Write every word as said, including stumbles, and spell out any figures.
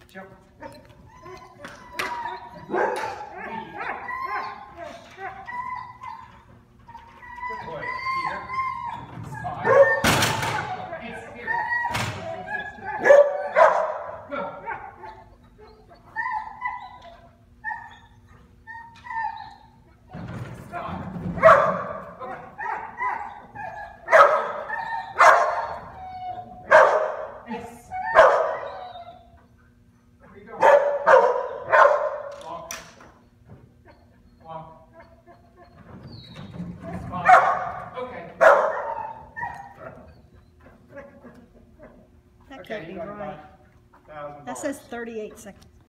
Jump. Good boy. Here. Spot. It's here. Go. Stop. Okay. Yes. There we go. Walk. Walk. Spot. Okay. That Okay, can't you be got right. about a thousand That says dollars. thirty-eight seconds.